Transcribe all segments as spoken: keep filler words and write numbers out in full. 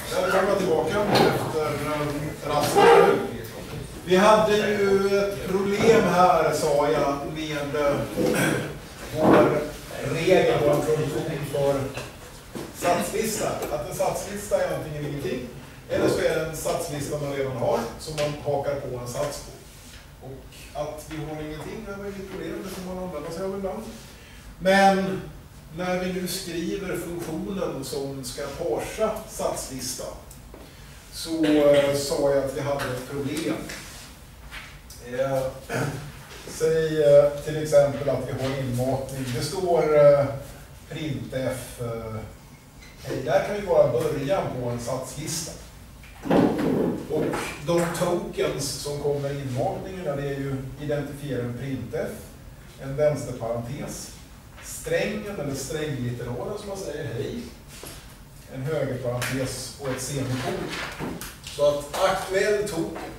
Välkomna tillbaka efter rasten. Vi hade ju ett problem här, sa jag, med vår regel, vår produktion för satslista. Att en satslista är antingen ingenting, eller så är det en satslista man redan har, som man hakar på en sats på. Och att vi har ingenting är väl ett problem, det får man använda sig av ibland. Men när vi nu skriver funktionen som ska parsa satslista, så eh, sa jag att vi hade ett problem. Eh, säg eh, till exempel att vi har inmatning. Det står eh, printf. Eh, hej, där kan ju vara början på en satslista. Och de tokens som kommer i inmatningen, det är ju identifiera en printf, en vänsterparentes, strängen eller stränglitteralen som man säger hej, en högerparentes och ett semikolon. Så att aktuell token,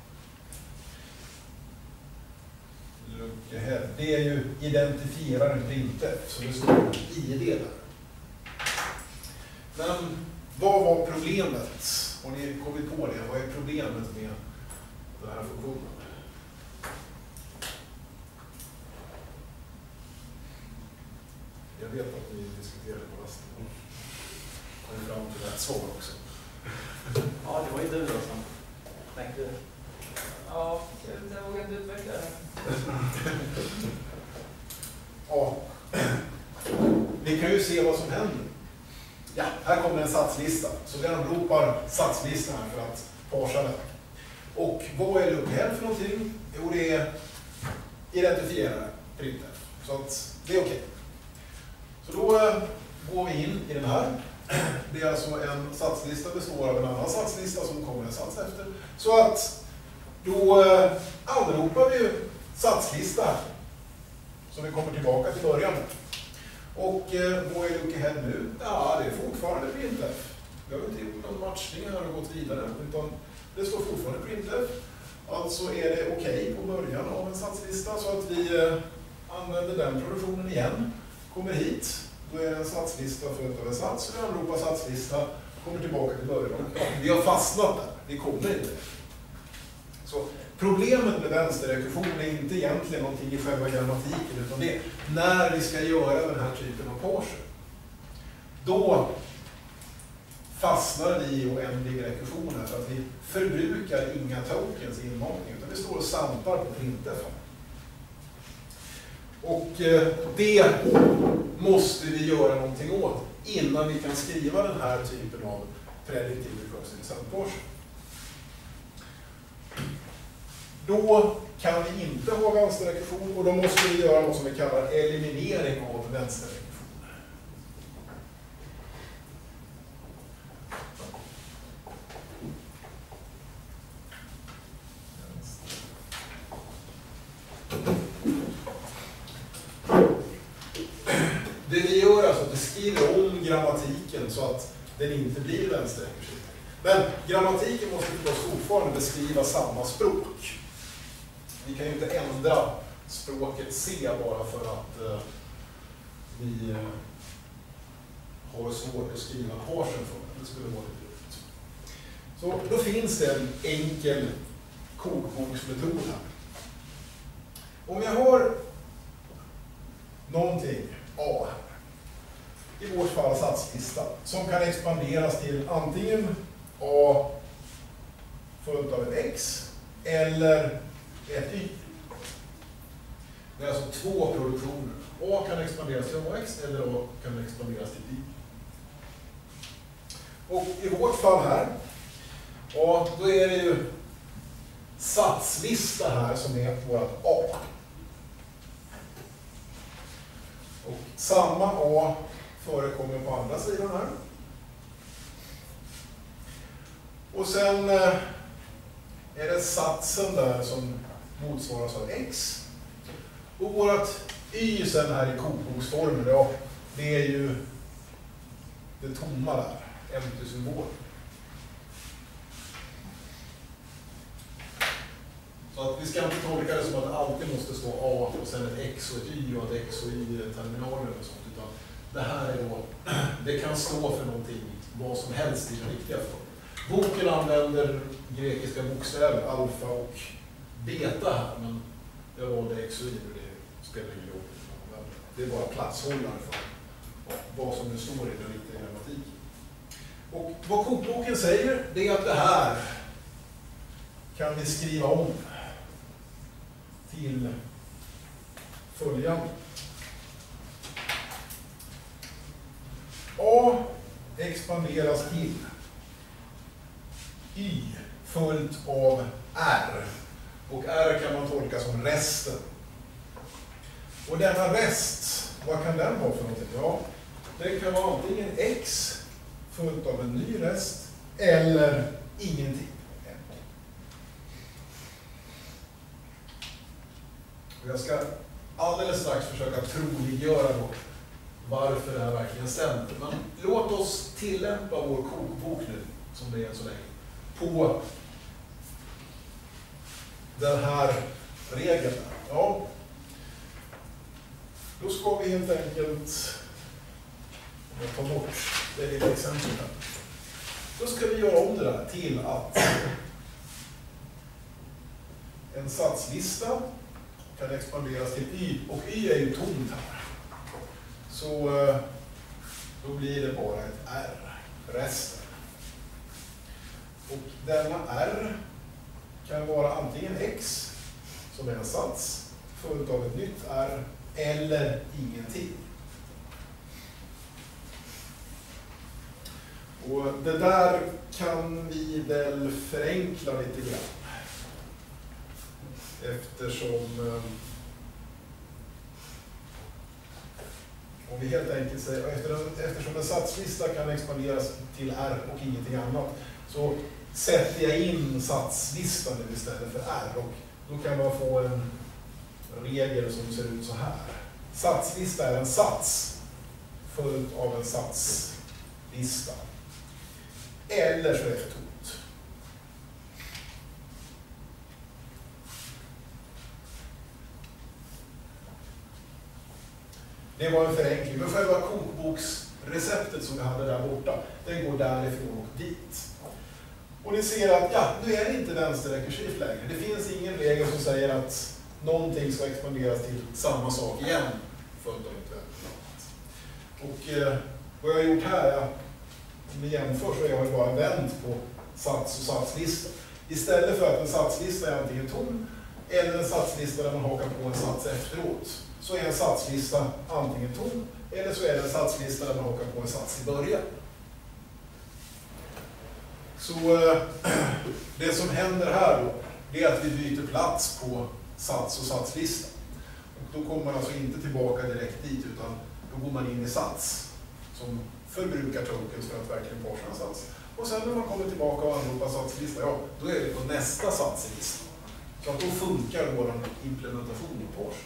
det är ju identifieraren printf, så det står I D där. Men vad var problemet? Har ni kommit på det? Vad är problemet med den här funktionen? Jag vet att ni diskuterade på rasten. Kom fram till rätt svar också. Ja, det var ju du då som tänkte. Ja, jag vågar inte utveckla det. Ja. Vi kan ju se vad som händer. Ja, här kommer en satslista. Så vi anropar satslistan här för att parsa den. Och vad är lookhead för någonting? Jo, det är identifierare, printf. Så att det är okej. Så då äh, går vi in i den här. Det är alltså en satslista består av en annan satslista som kommer en sats efter. Så att då äh, anropar vi ju satslista här. Så vi kommer tillbaka till början. Och eh, vad är lookhead nu? Ja, det är fortfarande printf. Vi har inte gjort någon matchning här och gått vidare. Utan det står fortfarande printf. Alltså är det okej okay på början av en satslista så att vi eh, använder den produktionen igen. Kommer hit, då är det en satslista följt av en sats. Vi anropar satslista, kommer tillbaka till början. Vi har fastnat där, vi kommer inte. Så problemet med vänsterrekursion är inte egentligen någonting i själva grammatiken, utan det är när vi ska göra den här typen av parser. Då fastnar vi i oändlig rekursion här för att vi förbrukar inga tokens i inmatning, utan vi står och sampar på printf. Och eh, det måste vi göra någonting åt innan vi kan skriva den här typen av predictive recursive samparser. Då kan vi inte ha vänsterrekursion och då måste vi göra något som vi kallar eliminering av vänsterrekursion. Det vi gör alltså att vi skriver om grammatiken så att den inte blir vänsterrekursiv. Men grammatiken måste förstås fortfarande beskriva samma språk. Vi kan ju inte ändra språket C bara för att uh, vi uh, har svårt att skriva parsen för det. Det skulle vara lite roligt. Så då finns det en enkel kokboksmetod här. Om jag har någonting A, i vårt fall satslista, som kan expanderas till antingen A följt av ett X eller ett Y. Det är alltså två produktioner. A kan expanderas till A X eller A kan expanderas till Y. Och i vårt fall här, ja, då är det ju satslista här som är vårt A. Och samma A förekommer på andra sidan här. Och sen eh, är det satsen där som motsvaras av X. Och vårt Y sen här i kokboksformen, ja, det är ju det tomma där, empty symbol. Så att vi ska inte tolka det som att det alltid måste stå A och sen ett X och ett Y och ett X och Y-terminaler eller sånt, utan det här är då, det kan stå för någonting vad som helst i den riktiga formen. Boken använder grekiska bokstäver, alfa och beta här, men jag valde x och y och det spelar ingen roll. Det är bara platshållare för vad som det står i den riktiga grammatiken. Och vad kokboken säger, det är att det här kan vi skriva om till följande. A expanderas till Y följt av R. Och R kan man tolka som resten. Och denna rest, vad kan den vara för någonting? Ja, det kan vara antingen X följt av en ny rest eller ingenting. Och jag ska alldeles strax försöka troliggöra då varför det här verkligen stämmer. Men låt oss tillämpa vår kokbok nu, som det är så länge, på den här regeln. Ja, då ska vi helt enkelt, om jag tar bort det lilla exemplet här, då ska vi göra om det där till att en satslista kan expanderas till Y, och Y är ju tomt här. Så då blir det bara ett R, resten. Och denna R kan vara antingen X, som är en sats, följt av ett nytt R, eller ingenting. Och det där kan vi väl förenkla lite grann. Eftersom om vi helt enkelt säger, eftersom en satslista kan expanderas till R och ingenting annat, så sätter jag in satslistan nu istället för R, och då kan man få en regel som ser ut så här. Satslista är en sats följd av en satslista. Eller så är det tomt. Det var en förenkling, men själva kokboksreceptet som vi hade där borta, den går därifrån och dit. Och ni ser att ja, nu är det inte vänsterrekursivt längre. Det finns ingen regel som säger att någonting ska expanderas till samma sak igen följt av ett annat. Och eh, vad jag har gjort här, ja, om vi jämför, så har jag bara vänt på sats och satslista. Istället för att en satslista är antingen tom eller en satslista där man hakar på en sats efteråt, så är en satslista antingen tom eller så är det en satslista där man hakar på en sats i början. Så eh, det som händer här då, det är att vi byter plats på sats och satslista. Och då kommer man alltså inte tillbaka direkt dit, utan då går man in i sats som förbrukar tokens för att verkligen parsa en sats. Och sen när man kommer tillbaka och anropar satslista, ja, då är det på nästa sats i listan. Så att då funkar vår implementation i parse.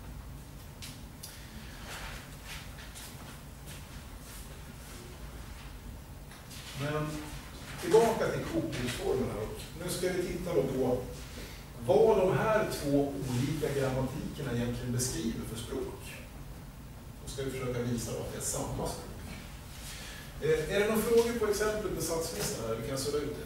Men tillbaka till kokboksformerna. Nu ska vi titta då på vad de här två olika grammatikerna egentligen beskriver för språk. Då ska vi försöka visa att det är samma språk. Är det några frågor på exempel med satslistan här? Vi kan söra ut det.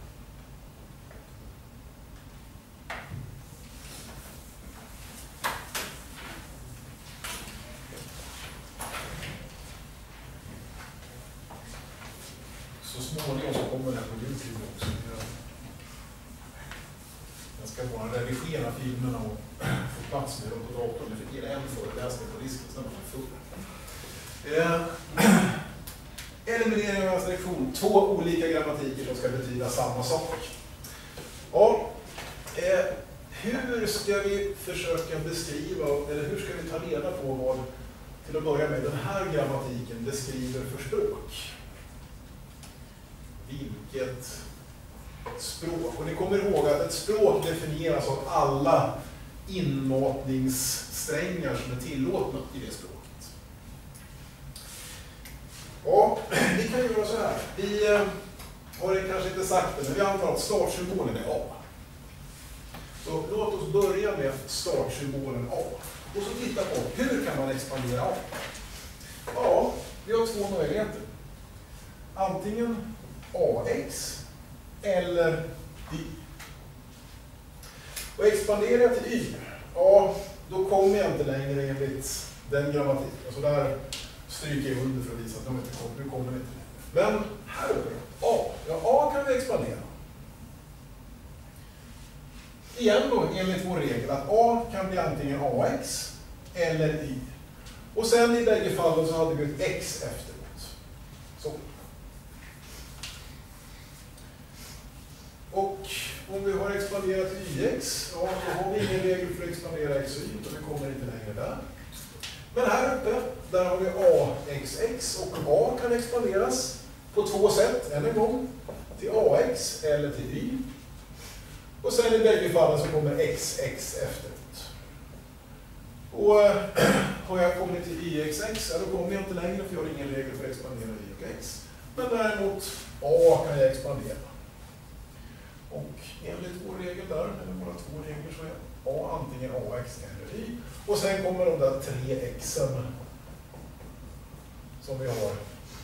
Så småningom så kommer den på YouTube också. Jag ska bara redigera filmerna och få plats med dem på datorn. Jag fick ge en föreläsning på risken, sen var det full. Eliminering av restriktion. Två olika grammatiker som ska betyda samma sak. Ja, eh, hur ska vi försöka beskriva, eller hur ska vi ta reda på vad, till att börja med, den här grammatiken beskriver för språk? Vilket språk? Och ni kommer ihåg att ett språk definieras av alla inmatningssträngar som är tillåtna i det språket. Ja, vi kan göra så här. Vi eh, har det kanske inte sagt det, men vi antar att startsymbolen är A. Så låt oss börja med startsymbolen A. Och så titta på hur kan man expandera A? Ja, vi har två möjligheter. antingen ax eller y. Och expanderar jag till y, ja, då kommer jag inte längre enligt den grammatiken. Så där stryker jag under för att visa att de inte kommer, nu kommer de inte längre. Men här uppe, a, ja, a kan vi expandera. Igen då, enligt vår regel, att a kan bli antingen ax eller y. Och sen i bägge fallen så hade vi ett x efteråt. Så. Och om vi har expanderat yx, ja, då har vi ingen regel för att expandera xy, utan vi kommer inte längre där. Men här uppe, där har vi axx och a kan expanderas på två sätt, än en gång, till ax eller till y. Och sen i bägge fallen så kommer xx efteråt. Och har jag kommit till yxx, ja, då kommer jag inte längre för jag har ingen regel för att expandera y och x. Men däremot a kan jag expandera. Och enligt vår regel där, eller våra två regler, så är a antingen ax eller y. Och sen kommer de där tre xen som vi har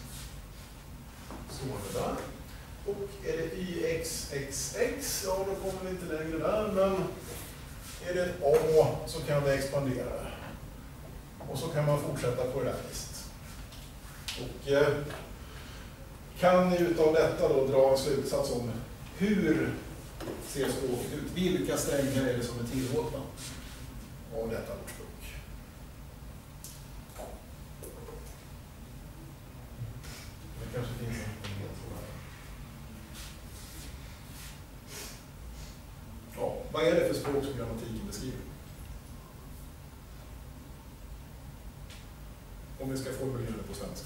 stående där. Och är det yxxx, ja då kommer vi inte längre där, men är det ett a så kan det expandera. Och så kan man fortsätta på det där viset. Och eh, kan ni utav detta då dra en slutsats om hur ser språket ut? Vilka strängar är det som är tillåtna av detta vårt språk? Det kanske finns en ledtråd här. Ja, vad är det för språk som grammatiken beskriver? Om vi ska formulera det på svenska.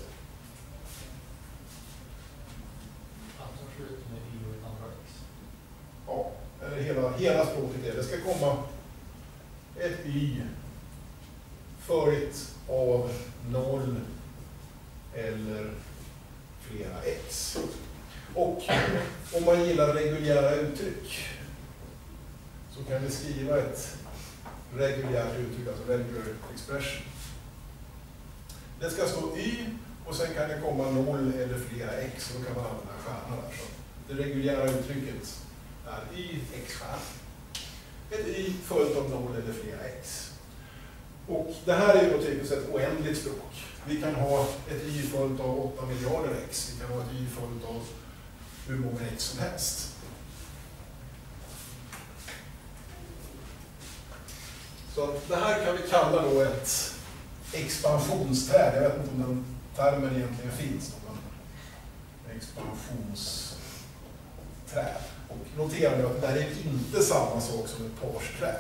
Allt som slutar med y och ett andra x. Ja, eller hela, hela språket är. Det ska komma ett y följt av noll eller flera x. Och om man gillar reguljära uttryck så kan vi skriva ett reguljärt uttryck, alltså regular expression. Det ska stå y och sen kan det komma noll eller flera x och då kan man använda en stjärna där. Så det reguljära uttrycket är y x stjärna. Ett y följt av noll eller flera x. Och det här är ju då typiskt ett oändligt språk. Vi kan ha ett y följt av åtta miljarder x. Vi kan ha ett y följt av hur många x som helst. Så det här kan vi kalla då ett expansionsträd. Jag vet inte om den termen egentligen finns. Men expansionsträd. Och notera nu att det här är inte samma sak som ett parsträd.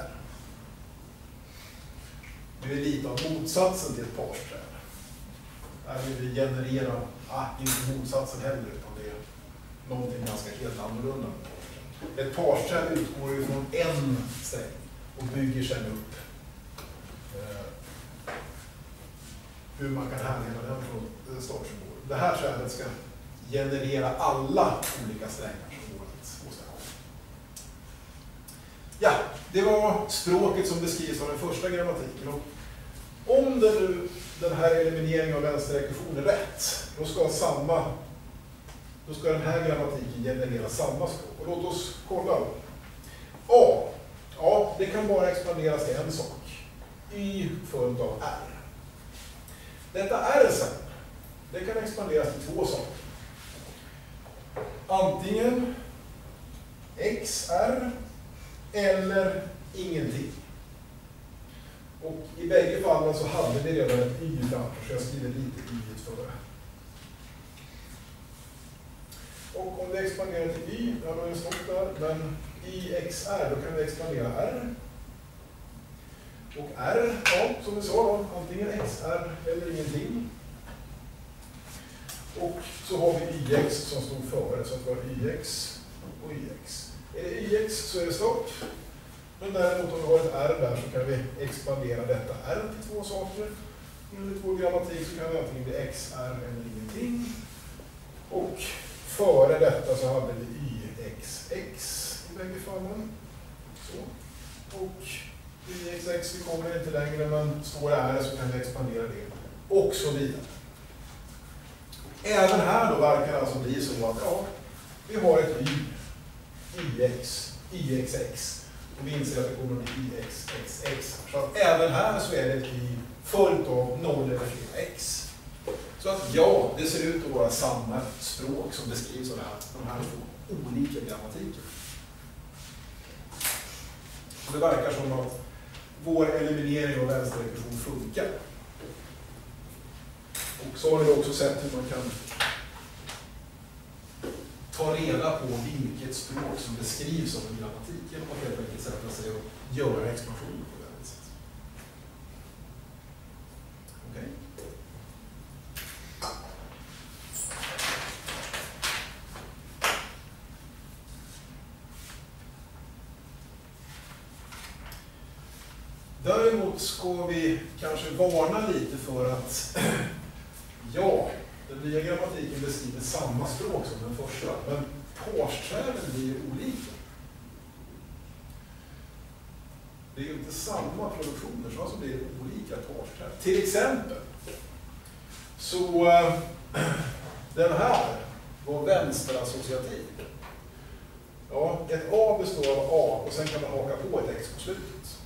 Det är lite av motsatsen till ett parsträd. Här vill vi generera, ah, inte motsatsen heller, utan det är någonting ganska helt annorlunda. Ett parsträd utgår ju från en sträng och bygger sedan upp eh, hur man kan härleda den från startsymbol. Det här trädet ska generera alla olika strängar som går att åstadkomma. Ja, det var språket som beskrivs av den första grammatiken. Och om det nu, den här elimineringen av vänsterekvationen är rätt, då ska, samma, då ska den här grammatiken generera samma språk. Och låt oss kolla. A. Ja, det kan bara expanderas till en sak. Y följt av R. Detta R sen, det kan expanderas till två saker. Antingen X R eller ingenting. Och i bägge fallen så hade vi redan ett y framför, så jag skriver lite y före. Och om vi expanderar till y, ja, då är det stopp där, men i X R, då kan vi expandera R. Och R, ja, som vi sa då, antingen X R eller ingenting. Och så har vi yx som stod före, så att vi har yx och yx. Är det yx så är det stopp. Men däremot om vi har ett R där så kan vi expandera detta R till två saker. Enligt vår grammatik så kan det antingen bli X R eller ingenting. Och före detta så hade vi yxx i bägge fallen. Så. Och yxx, vi kommer inte längre, men står det R så kan vi expandera det. Och så vidare. även här då verkar det alltså bli så att ja, vi har ett y, ix, yxx. Och vi inser att det kommer att bli yxxx. Så att även här så är det ett y följt av noll eller flera x. Så att ja, det ser ut att vara samma språk som beskrivs av de här två olika grammatiker. Och det verkar som att vår eliminering av vänsterrekursion funkar. Och så har ni också sett hur man kan ta reda på vilket språk som beskrivs av en grammatik genom att helt enkelt sätta sig och göra expansioner på det sättet. Okej? Okay. Däremot ska vi kanske varna lite för att ja, den nya grammatiken beskriver samma språk som den första, men parsträden blir olika. Det är ju inte samma produktioner, så alltså blir det olika parsträd. Till exempel, så äh, den här var vänsterassociativ. Ja, ett A består av A och sen kan man haka på ett X på slutet.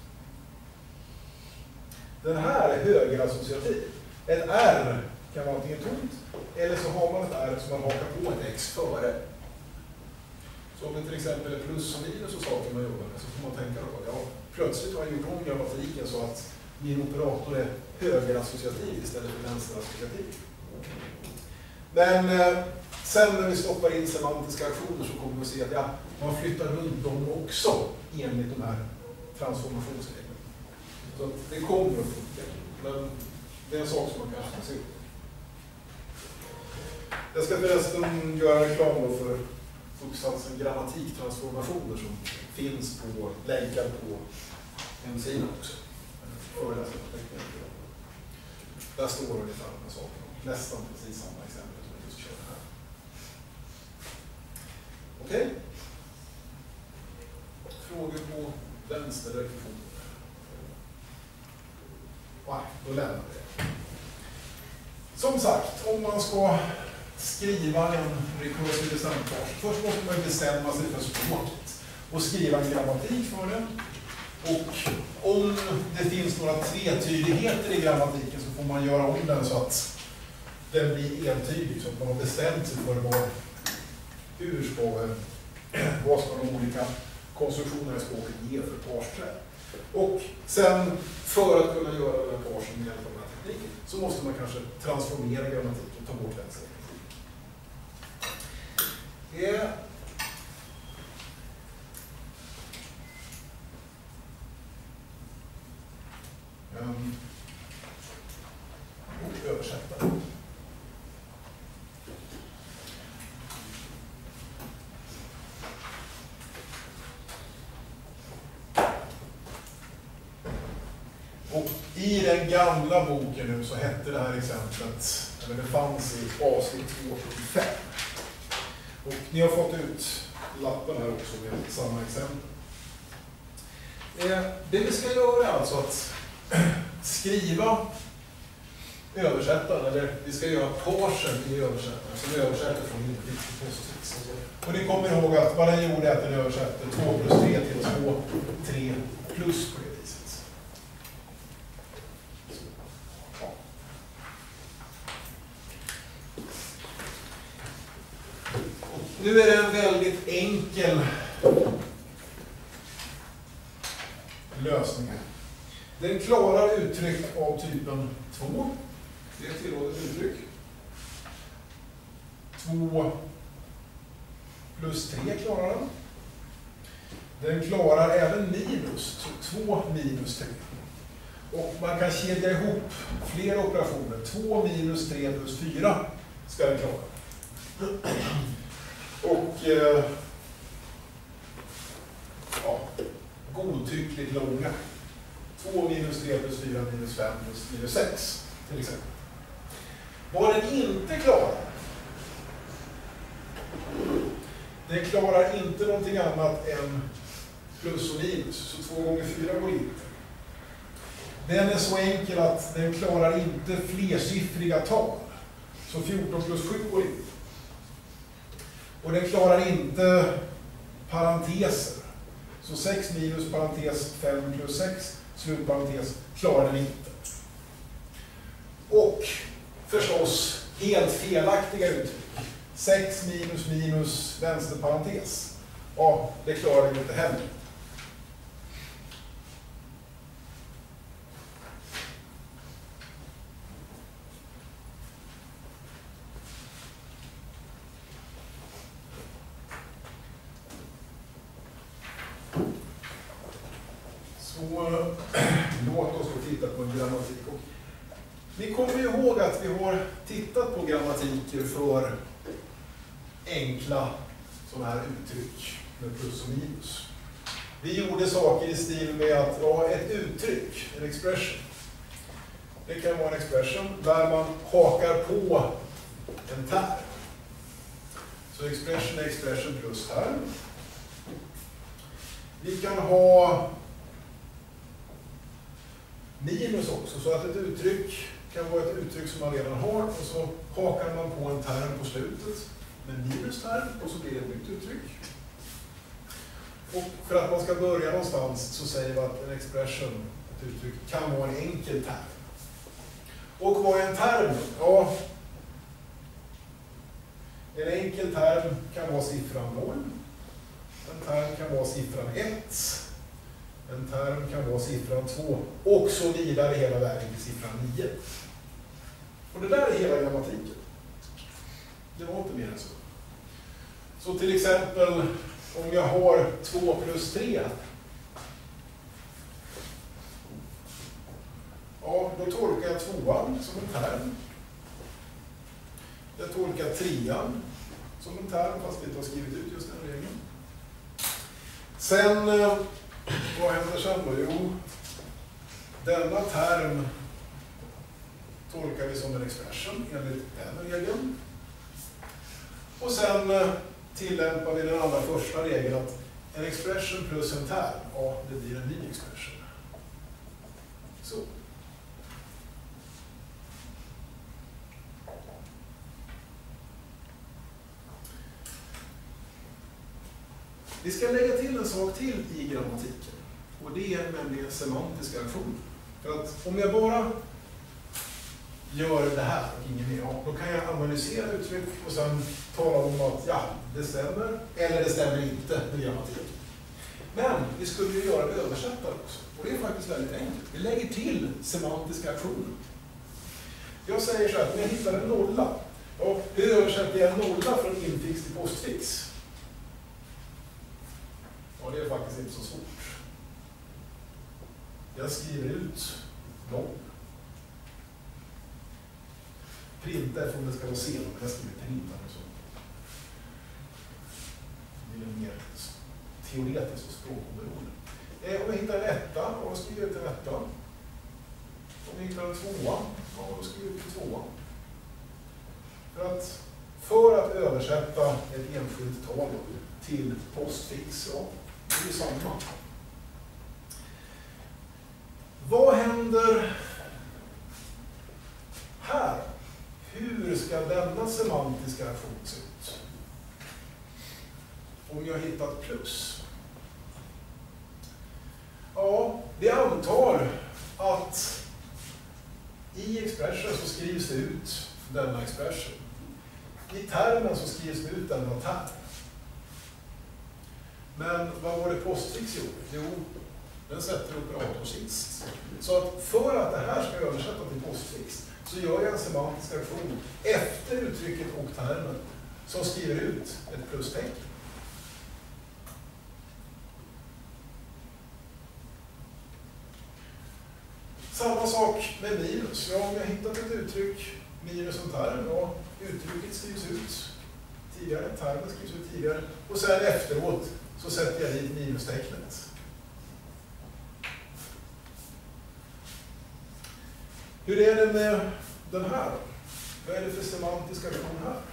Den här är högerassociativ. Ett R kan vara antingen tomt, eller så har man ett R som man hakar på ett X före. Så om det till exempel är plus och minus och saker man jobbar med, så får man tänka då att ja, plötsligt har jag gjort om grammatiken så att min operator är högerassociativ istället för vänsterassociativ. Men eh, sen när vi stoppar in semantiska aktioner så kommer vi att se att ja, man flyttar runt dem också enligt de här transformationsreglerna. Så det kommer att funka, men det är en sak som man kanske ska se upp. Jag ska förresten göra reklam för uppsatsen grammatiktransformationer som finns på länkar på hemsidan också. Där står det ungefär de här sakerna. Nästan precis samma exempel som jag just körde här. Okej? Okay. Frågor på vänsterrekursion. Nej, då lämnar vi det. Som sagt, om man ska skriva en recursive descent-page, först måste man bestämma sig för språket och skriva en grammatik för den. Och om det finns några tvetydigheter i grammatiken så får man göra om den så att den blir entydig, så att man har bestämt sig för vad, hur ska, vad ska de olika konstruktionerna i språket ge för parsträd. Och sen, för att kunna göra den här parsen med hjälp av den här tekniken, så måste man kanske transformera grammatiken, ta bort vänster. Yeah. Um, och översätta. Och i den gamla boken nu så hette det här exemplet, eller det fanns i avsnitt två sjuttiofem. Och ni har fått ut lappen här också med samma exempel. Eh, det vi ska göra är alltså att skriva översättaren, eller vi ska göra parsen i översättaren som översätter från inrikt till postfix. Och ni kommer ihåg att vad den gjorde är att den översätter två plus tre till två, tre plus på det viset. Ja. Nu är det en väldigt enkel lösning. Den klarar uttryck av typen två. Det är ett tillåtet uttryck. två plus tre klarar den. Den klarar även minus, så två minus tre. Och man kan kedja ihop flera operationer. två minus tre plus fyra ska den klara. Och eh, ja, godtyckligt långa. två minus tre plus fyra minus fem plus minus sex till exempel. Vad den inte klarar, den klarar inte någonting annat än plus och minus, så två gånger fyra går inte. Den är så enkel att den klarar inte flersiffriga tal. Så fjorton plus sju går in. Och den klarar inte parenteser. Så sex minus parentes fem plus sex, slutparentes, klarar den inte. Och förstås helt felaktiga uttryck. sex minus minus vänsterparentes. Ja, det klarar den inte heller. Så låt oss då titta på en grammatik. Och ni kommer ju ihåg att vi har tittat på grammatiker för enkla sådana här uttryck med plus och minus. Vi gjorde saker i stil med att ja, ett uttryck, en expression. Det kan vara en expression där man hakar på en term. Så expression är expression plus term. Vi kan ha minus också, så att ett uttryck kan vara ett uttryck som man redan har och så hakar man på en term på slutet med minus term och så blir det ett nytt uttryck. Och för att man ska börja någonstans så säger vi att en expression, ett uttryck, kan vara en enkel term. Och vad är en term? Ja, en enkel term kan vara siffran noll. En term kan vara siffran ett. En term kan vara siffran två och så vidare hela vägen till siffran nio. Och det där är hela grammatiken. Det var inte mer än så. Så till exempel om jag har två plus tre. Ja, då tolkar jag tvåan som en term. Jag tolkar trean som en term fast vi inte har skrivit ut just den regeln. Sen, vad händer sen då? Jo, denna term tolkar vi som en expression enligt den regeln. Och sen tillämpar vi den allra första regeln att en expression plus en term, ja, det blir en ny expression. Så. Vi ska lägga till en sak till i grammatiken. Och det är nämligen semantiska aktioner. För att om jag bara gör det här och inget mer, då kan jag analysera uttryck och sen tala om att ja, det stämmer eller det stämmer inte med grammatiken. Men vi skulle ju göra översättare också. Och det är faktiskt väldigt enkelt. Vi lägger till semantiska aktioner. Jag säger så här, om jag hittar en nolla, och hur översätter jag en nolla från infix till postfix? Ja, det är faktiskt inte så svårt. Jag skriver ut noll. Printa är för om det ska vara sen, men jag skriver printa och så. Det är mer teoretiskt och språkoberoende. Eh, om jag hittar en etta, ja, då skriver jag ut en etta. Om jag hittar en tvåa, ja, då skriver jag ut en tvåa. För att, för att översätta ett enskilt tal till postfix, ja, det är samma. Vad händer här? Hur ska denna semantiska aktion se ut? Om jag hittat plus. Ja, vi antar att i expression så skrivs det ut denna expression. I termen så skrivs det ut denna term. Men vad var det postfix gjorde? Jo, den sätter operator sist. Så att för att det här ska översätta till postfix så gör jag en semantisk aktion efter uttrycket och termen som skriver ut ett plustecken. Samma sak med minus. Ja, om jag hittat ett uttryck, minus en term, ja, uttrycket skrivs ut tidigare, termen skrivs ut tidigare och sen efteråt så sätter jag dit minustecknet. Hur är det med den här? Vad är det för semantisk aktion här?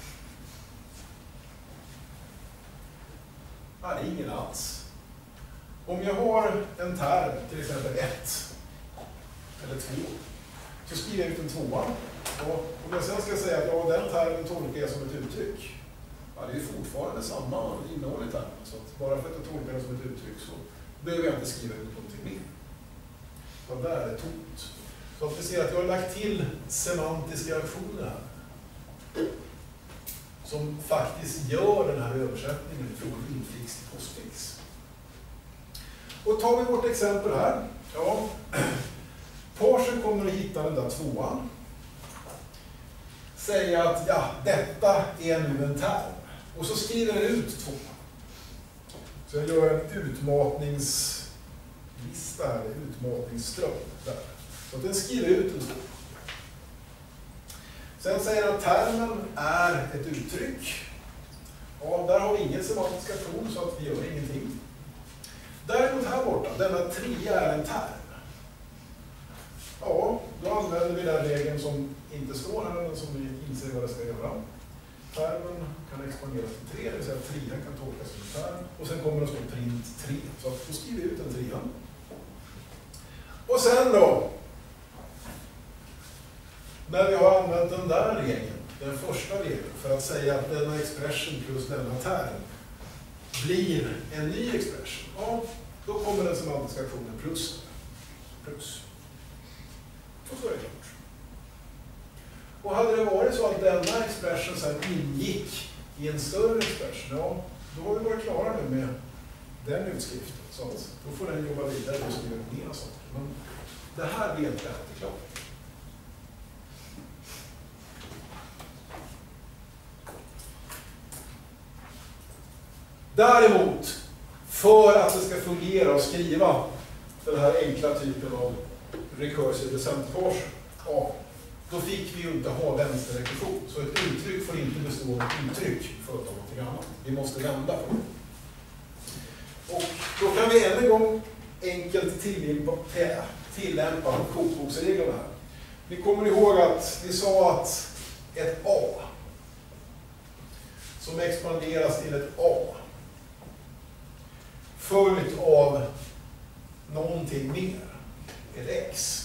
Ja, det är ingen alls. Om jag har en term, till exempel ett eller två, så skriver jag ut en tvåa. Och om jag sen ska säga att ja, den termen tolkar jag som ett uttryck, ja, det är fortfarande samma innehåll i termen. Så att bara för att jag tolkar det som ett uttryck så behöver jag inte skriva ut någonting mer. Så där är det tomt. Så att vi ser att jag har lagt till semantiska aktioner här. Som faktiskt gör den här översättningen från infix till postfix. Och tar vi vårt exempel här. Ja, parsen kommer att hitta den där tvåan. Säga att ja, detta är nu en term. Och så skriver den ut tvåan. Så jag gör en utmatningslista, eller utmatningsström där. Så att den skriver ut en tvåa. Sen säger den att termen är ett uttryck. Ja, där har vi ingen semantisk aktion så att vi gör ingenting. Däremot här borta, denna trea är en term. Ja, då använder vi den regeln som inte står här, men som vi inser vad det ska göra. Termen kan expanderas till tre, det vill säga att trean kan tolkas som term. Och sen kommer det att stå print tre, så att då skriver vi ut en trean. Och sen då, när vi har använt den där regeln, den första regeln, för att säga att denna expression plus denna term blir en ny expression, ja, då kommer den semantiska aktionen plus. Plus. Och så är det klart. Och hade det varit så att denna expression sen ingick i en större expression, ja, då har vi varit klara nu med den utskriften. Så att då får den jobba vidare och skriva mer saker. Men det här blir inte klart. Däremot, för att det ska fungera och skriva den här enkla typen av recursive descent parser, ja, då fick vi ju inte ha vänsterrekursion. Så ett uttryck får inte bestå av ett uttryck för att någonting annat. Vi måste vända på det. Och då kan vi än en gång enkelt tillämpa, tillämpa kokboksreglerna här. Vi kommer ihåg att vi sa att ett A som expanderas till ett A följt av någonting mer, ett X.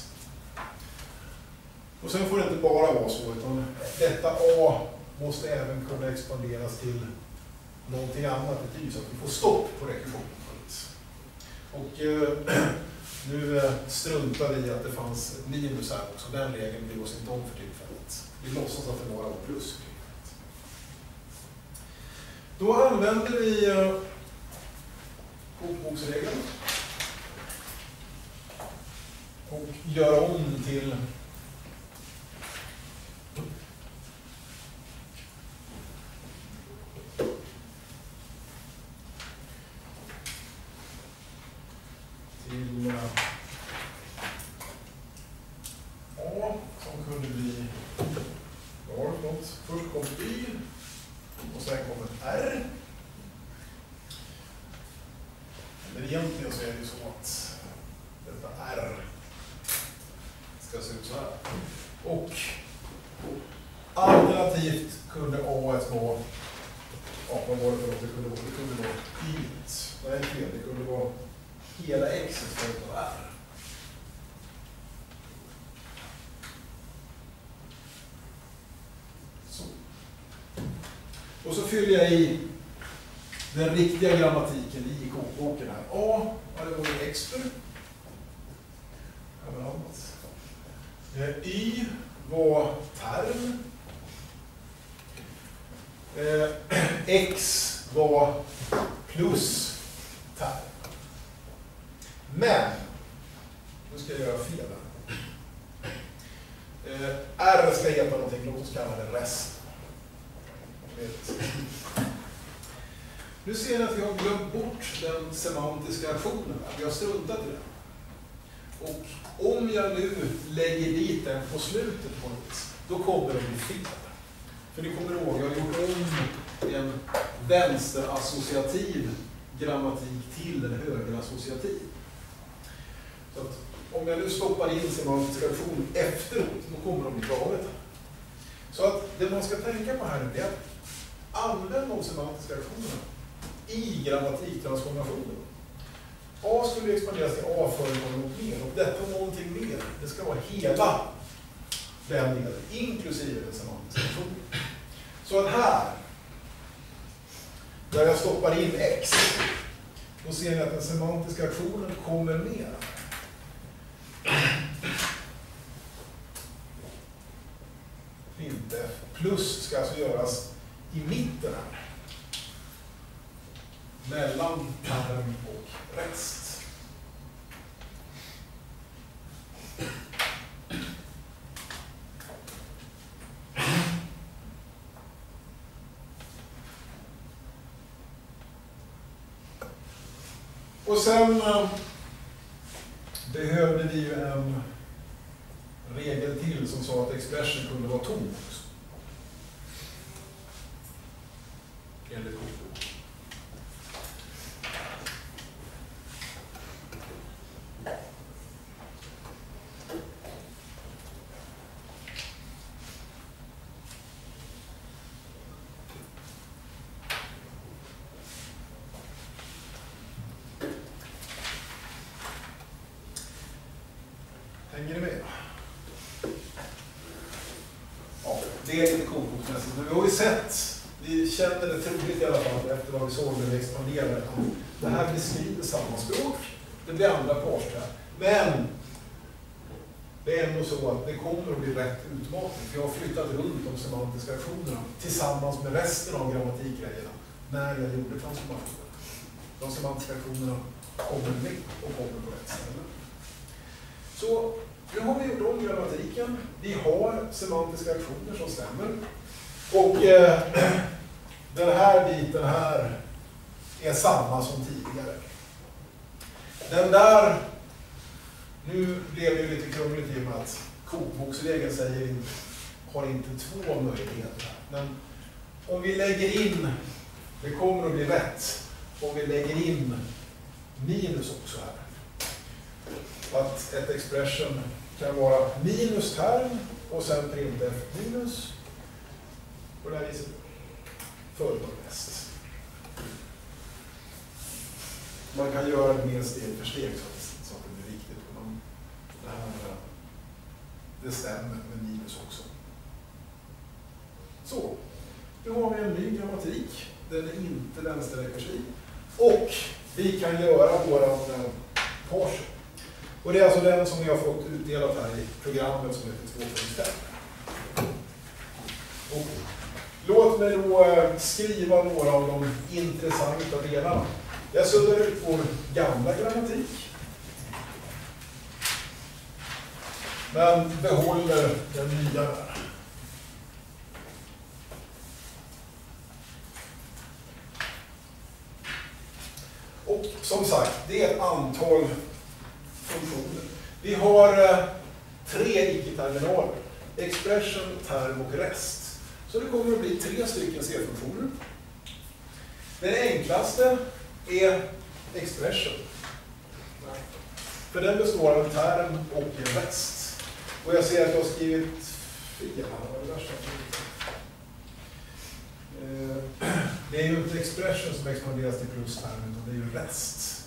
Och sen får det inte bara vara så, utan detta A måste även kunna expanderas till någonting annat, så att vi får stopp på rekursionen. Och eh, nu eh, struntar vi i att det fanns minus här också. Den regeln blir oss inte om för tillfället. Vi låtsas att det bara var plus. Då använder vi eh, kokboksregeln och gör om till till uh, A som kunde bli var något. Först kom Y och sen kom ett R. Men egentligen så är det ju så att detta R ska se ut så här. Och alternativt kunde A ett vara, ja, vad var det för något? Det kunde vara, det kunde vara Y. Nej, fel. Det kunde vara hela X istället av R. Så. Och så fyller jag i den riktiga grammatiken i kokboken här. A, ja, det var ju exper. Y var term. X var plus term. Men, nu ska jag göra fel här. R ska heta någonting, låt oss kalla det resten. Nu ser ni att vi har glömt bort den semantiska aktionen. Vi har struntat i den. Och om jag nu lägger dit den på slutet på något, då kommer det bli fel. För ni kommer ihåg, jag har gjort om en vänsterassociativ grammatik till en högerassociativ. Så att om jag nu stoppar in semantiska aktion efteråt, då kommer de bli galet. Så att det man ska tänka på här är att använda de semantiska aktionerna i grammatiktransformationen. A skulle expanderas till A för något mer, och detta någonting mer, det ska vara hela den delen, inklusive den semantiska aktionen. Så att här, där jag stoppar in x, då ser ni att den semantiska aktionen kommer med. Printf plus ska alltså göras i mitten här. Mellan term och rest. Och sen äh, behövde vi ju en regel till som sa att expression kunde vara tom också. Enligt kodbok. Hänger ni med? Ja, det är lite kodboksmässigt. Men vi har ju sett, vi känner det troligt i alla fall efter vad vi såg när vi expanderade. Det här beskriver samma språk, det blir andra parter. Men det är ändå så att det kommer att bli rätt utmatning. För jag har flyttat runt de semantiska aktionerna tillsammans med resten av grammatikgrejerna när jag gjorde transformationen. De semantiska aktionerna kommer med och kommer på rätt ställe. Så nu har vi gjort om grammatiken. Vi har semantiska aktioner som stämmer. Och eh, den här biten här är samma som tidigare. Den där, nu blev det ju lite krångligt i och med att kokboksregeln säger har inte två möjligheter. Men om vi lägger in, det kommer att bli rätt, om vi lägger in minus också här. Att ett expression kan vara minus term och sen printf minus. På det här viset följt av rest. Man kan göra det mer steg för steg så att det blir riktigt. Man, det, här, det stämmer med minus också. Så, nu har vi en ny grammatik. Den är inte vänsterrekursiv. Och vi kan göra våran partial. Och det är alltså den som ni har fått utdelat här i programmet som heter två punkt fem. Och låt mig då skriva några av de intressanta delarna. Jag suddar ut vår gamla grammatik. Men behåller den nya där. Och som sagt, det är ett antal funktioner. Vi har eh, tre icke-terminaler. Expression, term och rest. Så det kommer att bli tre stycken C-funktioner. Den enklaste är expression. För den består av en term och en rest. Och jag ser att jag har skrivit fel. Det är ju inte expression som expanderas till plus-term, utan det är ju rest.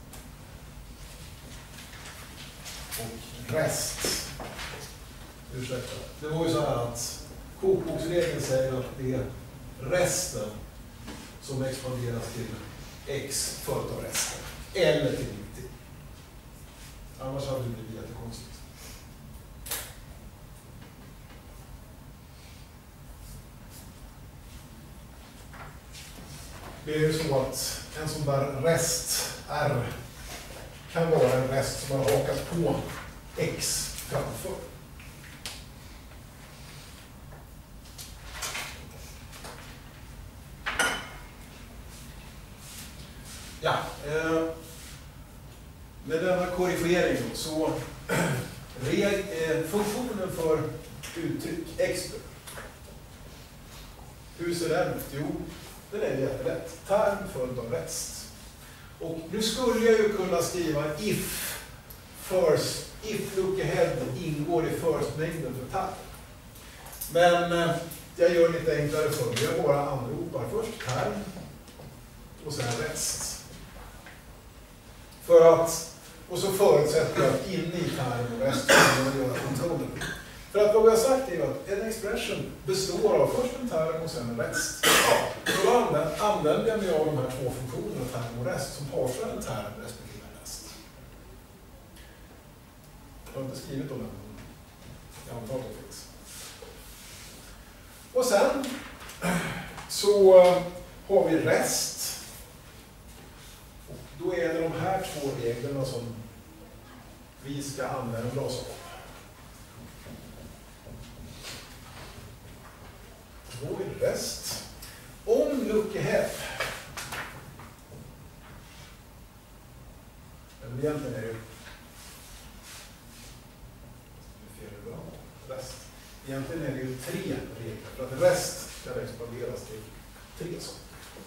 Och rest. Ursäkta. Det var ju så här att kokboksregeln säger att det är resten som expanderas till x följt av resten. Eller till nittio. Annars hade det blivit jättekonstigt. Det är ju så att en sån där rest R kan vara en rest som har hakat på x framför. Ja, eh, med denna korrigering så reg, eh, funktionen för uttryck expert. Hur ser den ut? Jo, den är jättelätt. Term följd av rest. Och nu skulle jag ju kunna skriva if first, if look ahead ingår i first-mängden för term. Men eh, jag gör lite enklare för mig. Jag bara anropar först term och sen rest. För att, och så förutsätter jag att inne i term och rest kan man göra kontrollen. För att vad vi har sagt är ju att en expression består av först en term och sen en rest. Då använder jag mig av de här två funktionerna, term och rest, som parsar en term respektive en rest. Jag har inte skrivit om den, men jag antar att det finns. Och sen så har vi rest. Och då är det de här två reglerna som vi ska använda oss av. Då är det rest. Om look ahead. Men egentligen är det ju fel bra. Rest. Egentligen är det ju tre regler. För att rest ska expanderas till tre saker.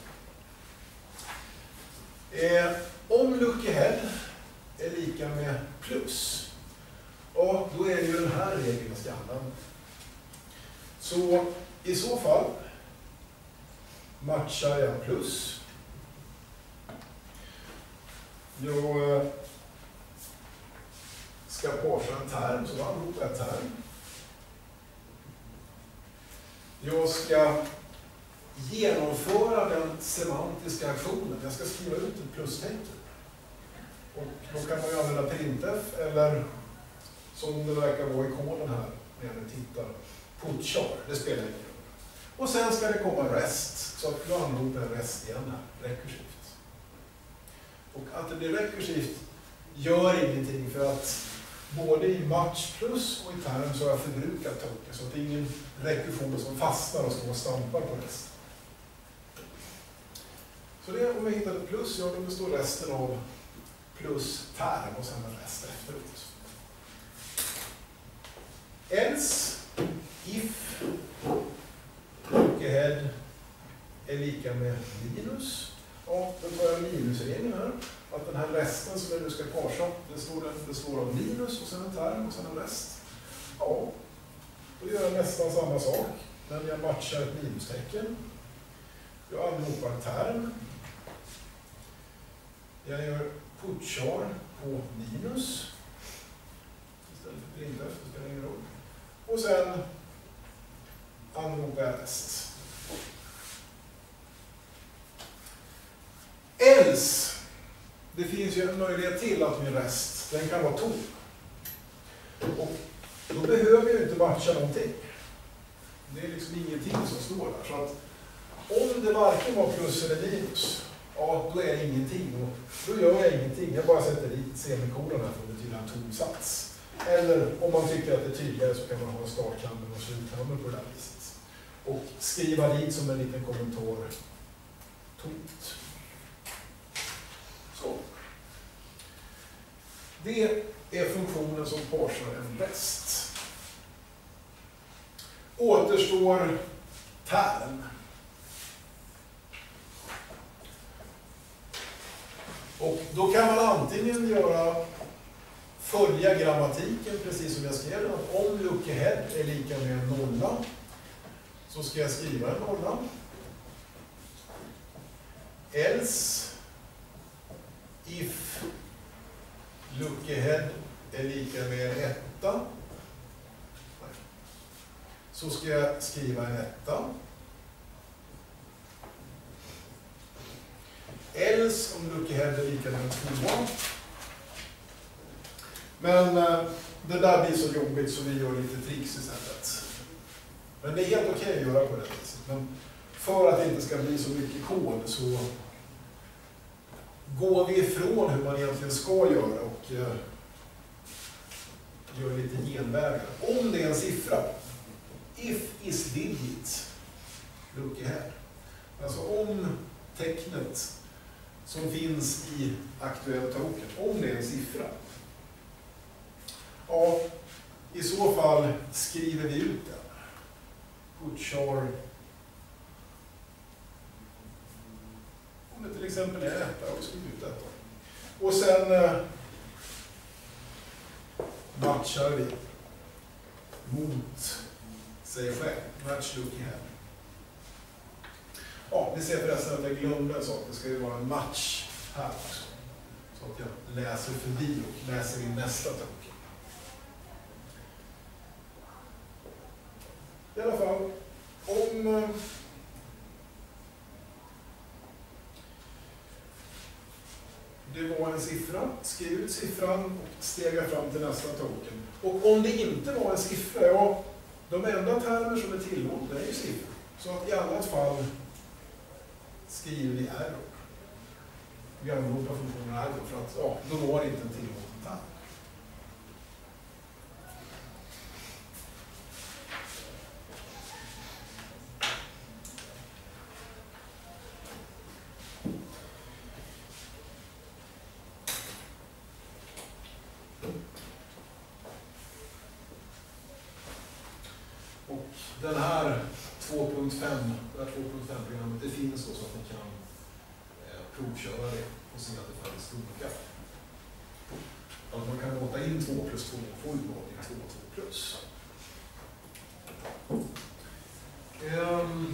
Eh, om look ahead är lika med plus. Och då är det ju den här regeln jag ska använda. Så i så fall matchar jag plus. Jag ska parsa en term, så anropar jag term. Jag ska genomföra den semantiska aktionen. Jag ska skriva ut ett plustecken. Och då kan man ju använda printf eller som det verkar vara i koden här när ni tittar, putchar. Det spelar ingen roll. Och sen ska det komma rest. Så att då anropar jag rest igen här, rekursivt. Och att det blir rekursivt gör ingenting för att både i match plus och i term så har jag förbrukat token. Så att det är ingen rekursion som fastnar och står och stampar på resten. Så det, om vi hittar ett plus, ja, då består resten av plus term och sen en rest efteråt. Else, if, look ahead är lika med minus. Ja, då tar jag minusregeln här. Att den här resten som jag nu ska parsa, det står, det står av minus och sen en term och sen en rest. Ja, då gör jag nästan samma sak. Men jag matchar ett minustecken. Jag anropar term. Jag gör putchar på minus. Istället för printf, det spelar ingen roll. Och sen anropar jag rest. Else. Det finns ju en möjlighet till att min rest, den kan vara tom. Och då behöver jag inte matcha någonting. Det är liksom ingenting som står där. Så att om det varken var plus eller minus, ja, då är det ingenting. Och då gör jag ingenting. Jag bara sätter dit semikolon här för att betyda en tom sats. Eller om man tycker att det är tydligare så kan man ha en starthandel och sluthandel på det här viset. Och skriva dit som en liten kommentar tomt. Så. Det är funktionen som parsar en rest. Återstår term. Och då kan man antingen göra följa grammatiken precis som jag skrev den. Att om look ahead är lika med en nolla så ska jag skriva en nolla. Else if look ahead är lika med en etta så ska jag skriva en etta. Else om look ahead är lika med en tvåa. Men eh, det där blir så jobbigt så vi gör lite tricks istället. Men det är helt okej att göra på det viset. Men för att det inte ska bli så mycket kod så går vi ifrån hur man egentligen ska göra och eh, gör lite genvägar. Om det är en siffra, if is digit, look ahead. Alltså om tecknet som finns i aktuell token, om det är en siffra. Ja, i så fall skriver vi ut den. Putchar. Om det till exempel är detta, och skriver ut detta. Och sen eh, matchar vi mot sig själv. Match look ahead. Ja, ni ser förresten att jag glömde en sak. Det ska ju vara en match här också. Så att jag läser förbi och läser in nästa token. i alla fall, om eh, det var en siffra, skriv ut siffran och stega fram till nästa token. Och om det inte var en siffra, ja, de enda termer som är tillåtna är ju siffror. Så att i annat fall skriver vi error. Vi använder funktionen error för att ja, då var det inte en tillåten term. Och den här två punkt fem, det här två punkt fem-programmet, det finns då så att ni kan eh, provköra det och se att det faktiskt funkar. Att man kan låta in två plus två och få utmaning två och två plus. Um,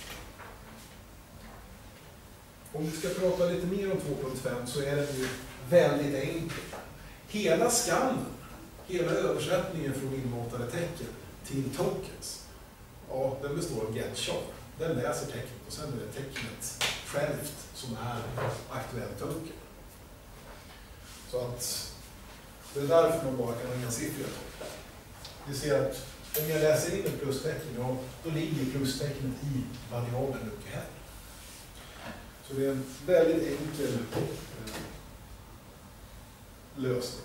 om vi ska prata lite mer om två punkt fem så är det ju väldigt enkelt. Hela scannen, hela översättningen från inmatade tecken till tokens, ja, den består av getChar. Den läser tecknet och sen är det tecknet självt som är aktuell token. Så att det är därför man bara kan ha ensiffriga token. Vi ser att om jag läser in ett plustecken, ja, då ligger plustecknet i variabeln look ahead. Så det är en väldigt enkel eh, lösning.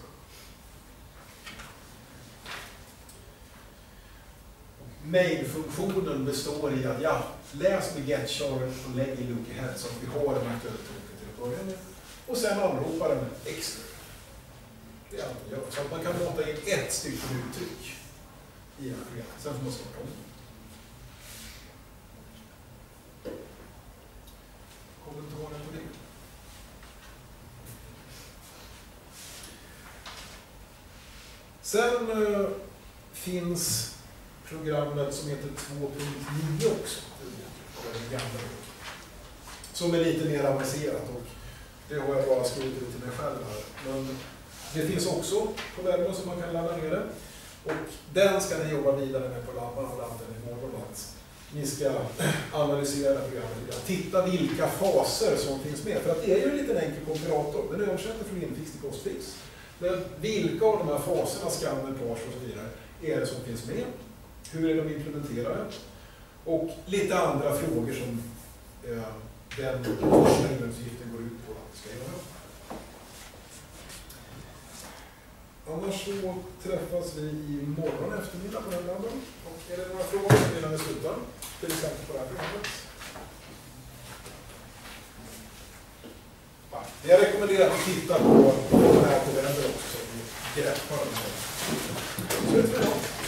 Main-funktionen består i att ja, läs med getChar och lägg i look ahead så att vi har en aktuell token till att börja med. Och sen anropar den extra. Det är allt det gör. Så att man kan låta in ett stycke uttryck i en program. Sen får man starta om. Kommentarer på det? Sen uh, finns programmet som heter två punkt nio också, som är lite mer avancerat och det har jag bara skrivit ut till mig själv här. Men det finns också på webben som man kan ladda ner det och den ska ni jobba vidare med på labban och labben imorgon. Att ni ska analysera programmet, titta vilka faser som finns med, för att det är ju en liten enkel komparator, den översätter från infix till postfix. Men vilka av de här faserna, scanner, parser och så vidare, är det som finns med? Hur är de implementerade? Och lite andra frågor som eh, den forskningsuppgiften går ut på att vi ska göra. Annars så träffas vi imorgon eftermiddag på den labben. Och är det några frågor innan vi slutar? Till exempel på det här programmet. Ja, jag rekommenderar att titta på den här på webben också så att vi greppar den här. Så det är det.